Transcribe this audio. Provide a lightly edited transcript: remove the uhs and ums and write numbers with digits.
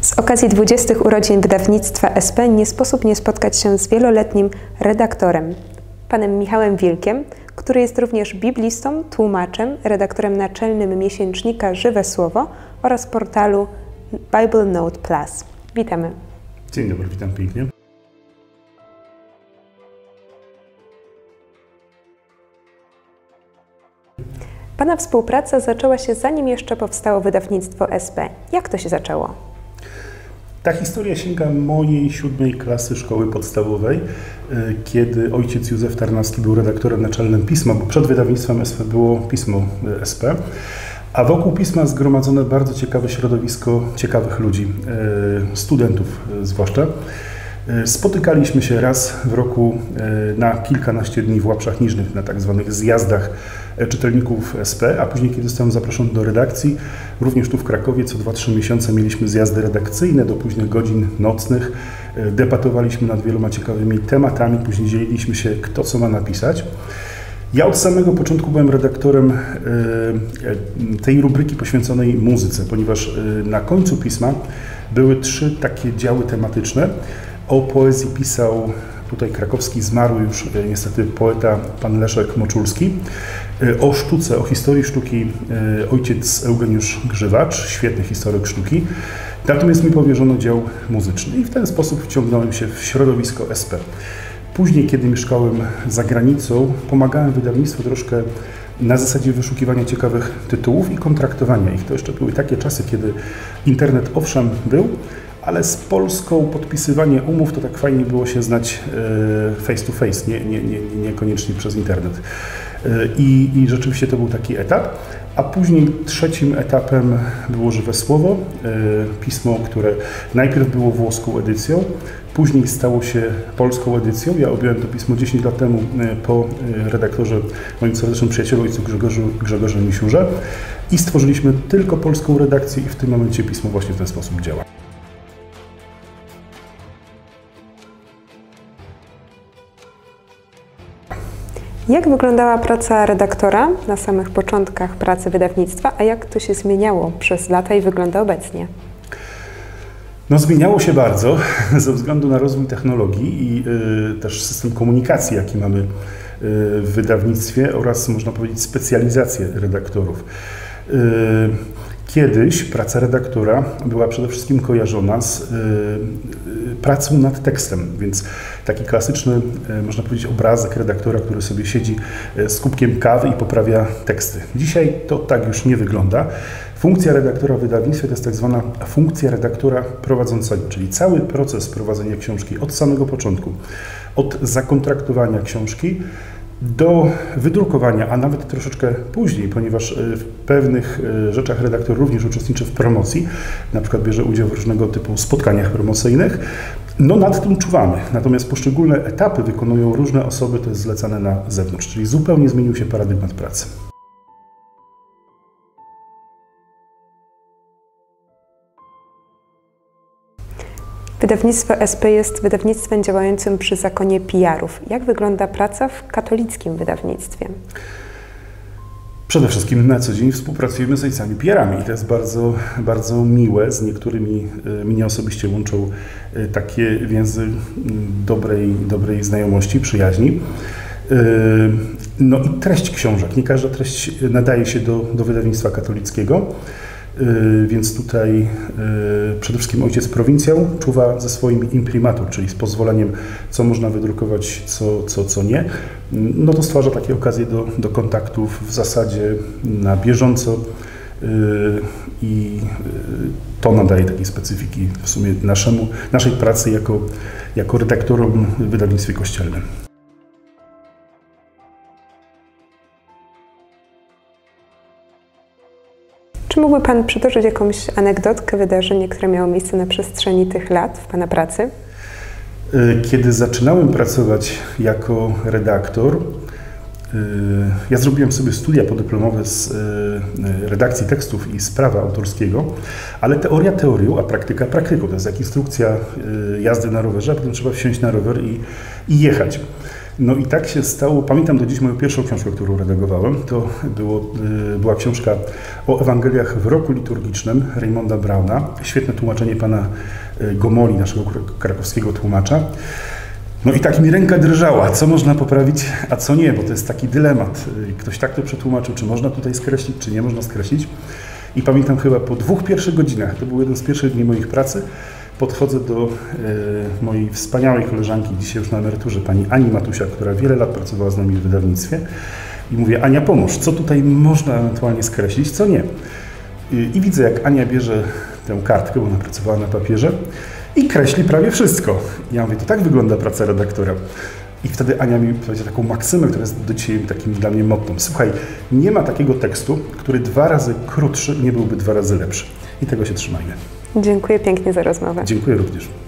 Z okazji 20. urodzin wydawnictwa SP nie sposób nie spotkać się z wieloletnim redaktorem, panem Michałem Wilkiem, który jest również biblistą, tłumaczem, redaktorem naczelnym miesięcznika Żywe Słowo oraz portalu Bible Note Plus. Witamy. Dzień dobry, witam pięknie. Pana współpraca zaczęła się zanim jeszcze powstało wydawnictwo SP. Jak to się zaczęło? Ta historia sięga mojej 7. klasy szkoły podstawowej, kiedy ojciec Józef Tarnowski był redaktorem naczelnym pisma, bo przed wydawnictwem SP było pismo SP, a wokół pisma zgromadzone bardzo ciekawe środowisko ciekawych ludzi, studentów zwłaszcza. Spotykaliśmy się raz w roku na kilkanaście dni w Łapszach Niżnych, na tak zwanych zjazdach czytelników SP, a później, kiedy zostałem zaproszony do redakcji, również tu w Krakowie co 2-3 miesiące mieliśmy zjazdy redakcyjne do późnych godzin nocnych. Debatowaliśmy nad wieloma ciekawymi tematami, później dzieliliśmy się, kto co ma napisać. Ja od samego początku byłem redaktorem tej rubryki poświęconej muzyce, ponieważ na końcu pisma były 3 takie działy tematyczne. O poezji pisał tutaj krakowski zmarły już niestety poeta pan Leszek Moczulski. O sztuce, o historii sztuki ojciec Eugeniusz Grzywacz, świetny historyk sztuki. Natomiast mi powierzono dział muzyczny i w ten sposób wciągnąłem się w środowisko SP. Później, kiedy mieszkałem za granicą, pomagałem wydawnictwu troszkę na zasadzie wyszukiwania ciekawych tytułów i kontraktowania ich. To jeszcze były takie czasy, kiedy internet owszem był, ale z Polską podpisywanie umów to tak fajnie było się znać face to face, niekoniecznie przez internet. I rzeczywiście to był taki etap. A później 3. etapem było Żywe Słowo, pismo, które najpierw było włoską edycją, później stało się polską edycją. Ja objąłem to pismo 10 lat temu po redaktorze, moim serdecznym przyjacielu, ojcu Grzegorze Misiurze i stworzyliśmy tylko polską redakcję i w tym momencie pismo właśnie w ten sposób działa. Jak wyglądała praca redaktora na samych początkach pracy wydawnictwa, a jak to się zmieniało przez lata i wygląda obecnie? No, zmieniało się bardzo ze względu na rozwój technologii i też system komunikacji, jaki mamy w wydawnictwie oraz, można powiedzieć, specjalizację redaktorów. Kiedyś praca redaktora była przede wszystkim kojarzona z pracą nad tekstem, więc taki klasyczny, można powiedzieć, obrazek redaktora, który sobie siedzi z kubkiem kawy i poprawia teksty. Dzisiaj to tak już nie wygląda. Funkcja redaktora w wydawnictwie to jest tak zwana funkcja redaktora prowadzącego, czyli cały proces prowadzenia książki od samego początku, od zakontraktowania książki do wydrukowania, a nawet troszeczkę później, ponieważ w pewnych rzeczach redaktor również uczestniczy w promocji, na przykład bierze udział w różnego typu spotkaniach promocyjnych. No, nad tym czuwamy, natomiast poszczególne etapy wykonują różne osoby, to jest zlecane na zewnątrz, czyli zupełnie zmienił się paradygmat pracy. Wydawnictwo SP jest wydawnictwem działającym przy zakonie PR-ów. Jak wygląda praca w katolickim wydawnictwie? Przede wszystkim na co dzień współpracujemy z ojcami PR-ami i to jest bardzo, bardzo miłe. Z niektórymi mnie osobiście łączą takie więzy dobrej znajomości, przyjaźni. No i treść książek. Nie każda treść nadaje się do wydawnictwa katolickiego. Więc tutaj przede wszystkim ojciec prowincjał czuwa ze swoim imprimatur, czyli z pozwoleniem, co można wydrukować, co nie. No to stwarza takie okazje do kontaktów w zasadzie na bieżąco i to nadaje takiej specyfiki w sumie naszej pracy jako redaktorom w wydawnictwie kościelnym. Czy mógłby Pan przytoczyć jakąś anegdotkę, wydarzenie, które miało miejsce na przestrzeni tych lat w Pana pracy? Kiedy zaczynałem pracować jako redaktor, ja zrobiłem sobie studia podyplomowe z redakcji tekstów i z prawa autorskiego, ale teoria teorią, a praktyka praktyką. To jest jak instrukcja jazdy na rowerze, a potem trzeba wsiąść na rower i jechać. No i tak się stało. Pamiętam do dziś moją pierwszą książkę, którą redagowałem. To była książka o Ewangeliach w roku liturgicznym Raymonda Brauna. Świetne tłumaczenie pana Gomoli, naszego krakowskiego tłumacza. No i tak mi ręka drżała, co można poprawić, a co nie, bo to jest taki dylemat. Ktoś tak to przetłumaczył, czy można tutaj skreślić, czy nie można skreślić. I pamiętam chyba po 2 pierwszych godzinach, to był jeden z pierwszych dni moich pracy, podchodzę do mojej wspaniałej koleżanki, dzisiaj już na emeryturze, pani Ani Matusia, która wiele lat pracowała z nami w wydawnictwie. I mówię: Ania, pomóż, co tutaj można ewentualnie skreślić, co nie. I widzę, jak Ania bierze tę kartkę, bo ona pracowała na papierze, i kreśli prawie wszystko. I ja mówię: to tak wygląda praca redaktora. I wtedy Ania mi powiedziała taką maksymę, która jest do dzisiaj takim dla mnie mottem. Słuchaj, nie ma takiego tekstu, który 2 razy krótszy nie byłby 2 razy lepszy. I tego się trzymajmy. Dziękuję pięknie za rozmowę. Dziękuję również.